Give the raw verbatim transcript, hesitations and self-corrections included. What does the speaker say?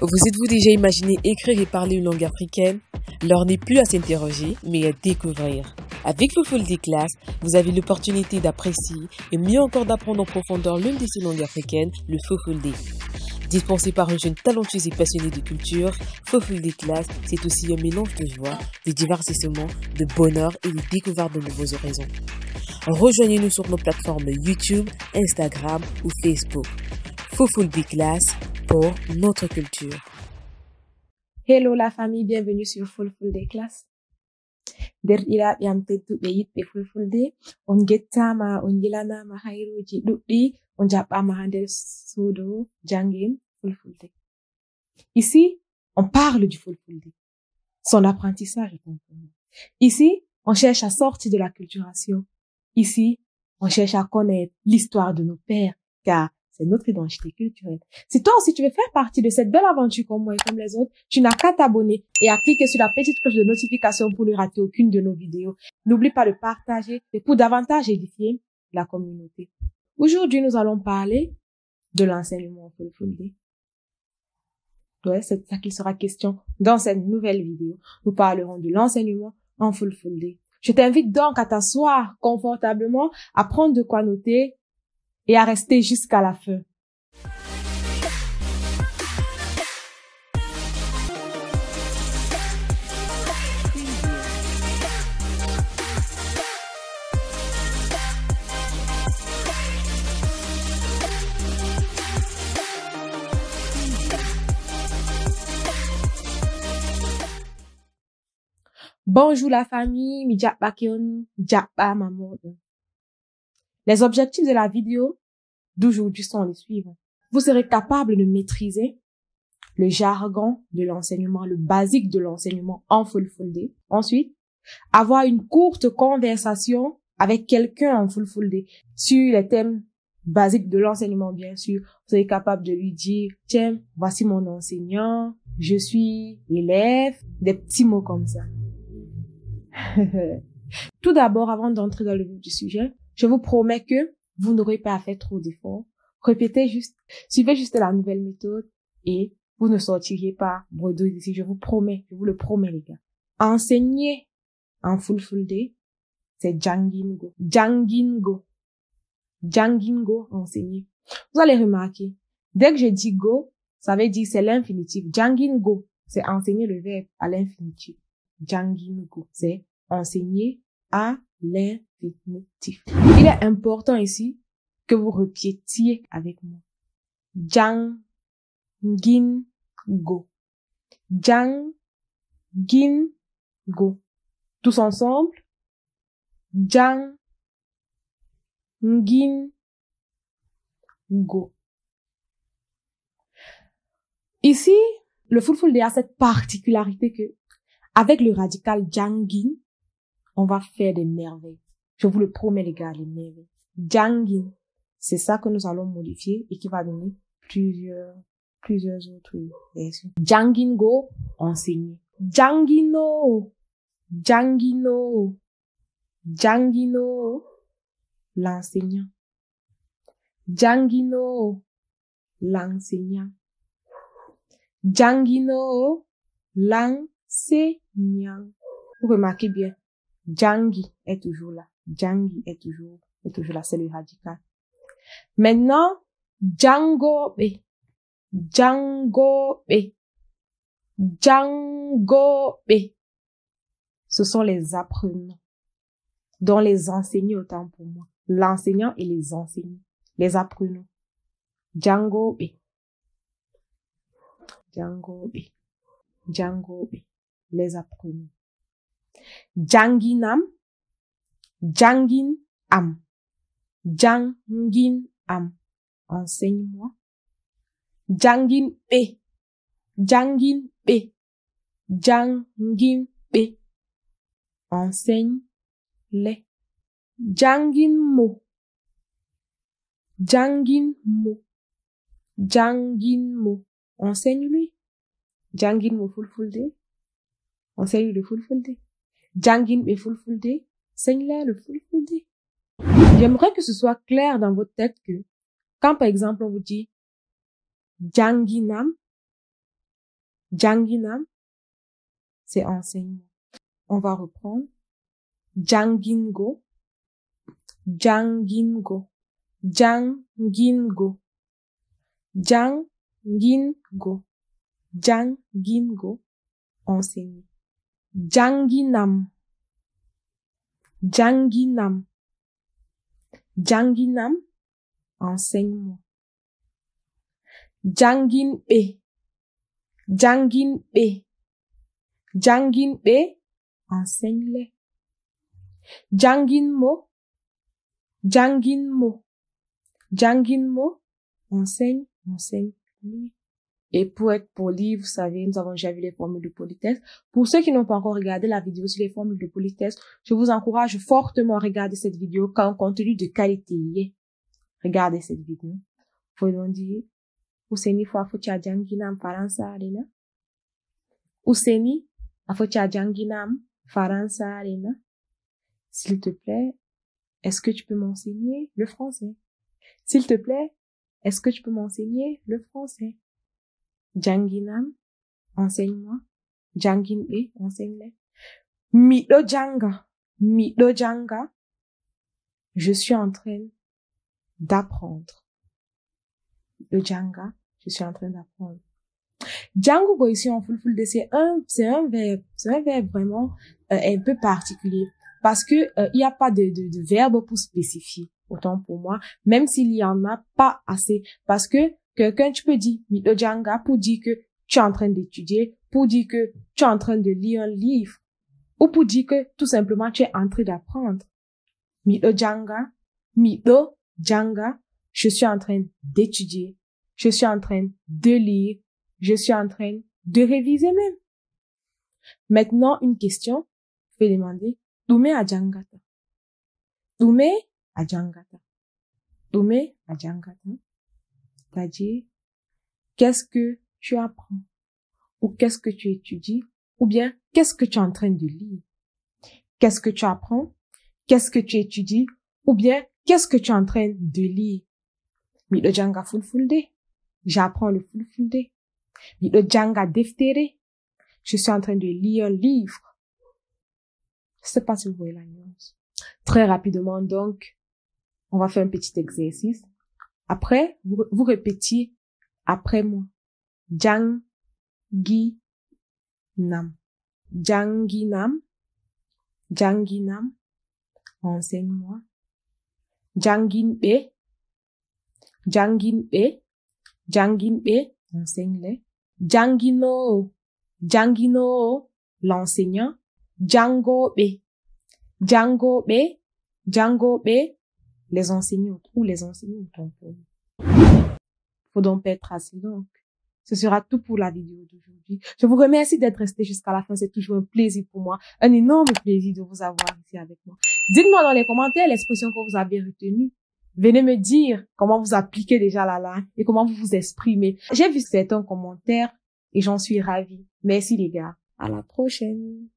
Vous êtes-vous déjà imaginé écrire et parler une langue africaine? L'heure n'est plus à s'interroger, mais à découvrir. Avec Fulfulde Class, vous avez l'opportunité d'apprécier et mieux encore d'apprendre en profondeur l'une de ces langues africaines, le Fulfulde. Dispensé par un jeune talentueux et passionné de culture, Fulfulde Class, c'est aussi un mélange de joie, de divertissement, de bonheur et de découverte de nouveaux horizons. Rejoignez-nous sur nos plateformes YouTube, Instagram ou Facebook. Fulfulde Class pour notre culture. Hello la famille, bienvenue sur Fulfulde Class. Derɗiraaɓe am tedduɓe yiɗɓe Fulfulde, on gettama, on yilanama hayruji ɗuɗɗi, on jaɓɓama ha nder suudu jangin Fulfulde. Ici, on parle du Fulfulde. Son apprentissage est important. Ici, on cherche à sortir de la culturation. Ici, on cherche à connaître l'histoire de nos pères, car c'est notre identité culturelle. Si toi aussi tu veux faire partie de cette belle aventure comme moi et comme les autres, tu n'as qu'à t'abonner et à cliquer sur la petite cloche de notification pour ne rater aucune de nos vidéos. N'oublie pas de partager et pour davantage édifier la communauté. Aujourd'hui, nous allons parler de l'enseignement en Fulfulde. Ouais, c'est de ça qu'il sera question dans cette nouvelle vidéo. Nous parlerons de l'enseignement en Fulfulde. Je t'invite donc à t'asseoir confortablement, à prendre de quoi noter et à rester jusqu'à la fin. Bonjour la famille, mi jaɓɓa keon, jaɓɓama moɗon. Les objectifs de la vidéo d'aujourd'hui sont les suivants. Vous serez capable de maîtriser le jargon de l'enseignement, le basique de l'enseignement en Fulfulde. Ensuite, avoir une courte conversation avec quelqu'un en Fulfulde sur les thèmes basiques de l'enseignement, bien sûr. Vous serez capable de lui dire, tiens, voici mon enseignant, je suis élève, des petits mots comme ça. Tout d'abord, avant d'entrer dans le vif du sujet, je vous promets que vous n'aurez pas à faire trop d'efforts. Répétez juste, suivez juste la nouvelle méthode et vous ne sortirez pas bredouille d'ici. Je vous promets, je vous le promets les gars. Enseigner en Fulfulde, c'est Jangingo. Jangingo. Jangingo, enseigner. Vous allez remarquer, dès que je dis go, ça veut dire c'est l'infinitif. Jangingo, c'est enseigner le verbe à l'infinitif. Jangingo, c'est enseigner à l'infinitif. Il est important ici que vous répétiez avec moi. Jangingo. Jangingo. Tous ensemble. Jangingo. Ici, le Fulfulde a cette particularité que, avec le radical jangin, on va faire des merveilles. Je vous le promets, les gars, les merveilles. Jangin, c'est ça que nous allons modifier et qui va donner plusieurs, plusieurs autres versions. Jangingo, enseigner. Jangino, Jangino, Jangino, l'enseignant. Jangino, l'enseignant. Jangino, l'enseignant. Vous remarquez bien, Jangi est toujours là. Jangi est toujours, est toujours là. C'est le radical. Maintenant, Django B. Django B. Django B. Ce sont les apprenants. Dont les enseignants autant pour moi. L'enseignant et les enseignants. Les apprenants. Django B. Django B. Django B. Les apprenants. Janginam, Jangin am, Jangin am, enseigne-moi. Jangin B, Jangin B, Jangin B, enseigne-les. Jangin mo, Jangin mo, Jangin mo, enseigne-lui. Jangin mo Fulfulde, enseigne le Fulfulde. Jangin be Fulfulde, enseigne-le le Fulfulde. J'aimerais que ce soit clair dans votre tête que, quand par exemple on vous dit Janginam, Janginam, c'est enseignement. On va reprendre. Jangingo, Jangingo, Jangingo, Jangingo, Jangingo, enseigner. Janginam, Janginam, Janginam, enseignement. Janginbe, Janginbe, Janginbe, enseigne-les. Janginmo, Janginmo, Janginmo, enseigne, enseigne-lui. Et pour être poli, vous savez, nous avons déjà vu les formules de politesse. Pour ceux qui n'ont pas encore regardé la vidéo sur les formules de politesse, je vous encourage fortement à regarder cette vidéo car un contenu de qualité. Regardez cette vidéo. Faut donc dire, Useni faut afocha janginam faransa arena. Useni afocha janginam faransa arena. S'il te plaît, est-ce que tu peux m'enseigner le français? S'il te plaît, est-ce que tu peux m'enseigner le français? Janginam, enseigne-moi. Janginbe, enseigne-les. Mido janga, mido janga. Je suis en train d'apprendre. Le janga, je suis en train d'apprendre. Django ici en fulfulde, c'est un, c'est un verbe, c'est un verbe vraiment euh, un peu particulier parce que euh, il n'y a pas de, de, de verbe pour spécifier. Autant pour moi, même s'il y en a pas assez, parce que quelqu'un tu peux dire mido janga pour dire que tu es en train d'étudier, pour dire que tu es en train de lire un livre, ou pour dire que tout simplement tu es en train d'apprendre. Mido janga, mido janga, je suis en train d'étudier, je suis en train de lire, je suis en train de réviser même. Maintenant, une question, je vais demander, Dume a jangata. Dume a jangata. Dume a jangata. C'est-à-dire, qu'est-ce que tu apprends? Ou qu'est-ce que tu étudies? Ou bien, qu'est-ce que tu es en train de lire? Qu'est-ce que tu apprends? Qu'est-ce que tu étudies? Ou bien, qu'est-ce que tu es en train de lire? Mido janga fulfulde. J'apprends le fulfulde. Mido janga deftere. Je suis en train de lire un livre. Je sais pas si vous voyez la nuance. Très rapidement, donc, on va faire un petit exercice. Après, vous, vous répétiez après moi. Janginam. Janginam. Janginam. Enseigne-moi. Janginbe. Janginbe. Janginbe. Enseigne-les. Jangino. Jangino. L'enseignant. Jangobe. Jangobe. Jangobe. Les enseignants ou les enseignants. Faut donc pas être assez long. Ce sera tout pour la vidéo d'aujourd'hui. Je vous remercie d'être resté jusqu'à la fin. C'est toujours un plaisir pour moi. Un énorme plaisir de vous avoir ici avec moi. Dites-moi dans les commentaires l'expression que vous avez retenue. Venez me dire comment vous appliquez déjà la langue et comment vous vous exprimez. J'ai vu certains commentaires et j'en suis ravie. Merci les gars. À la prochaine.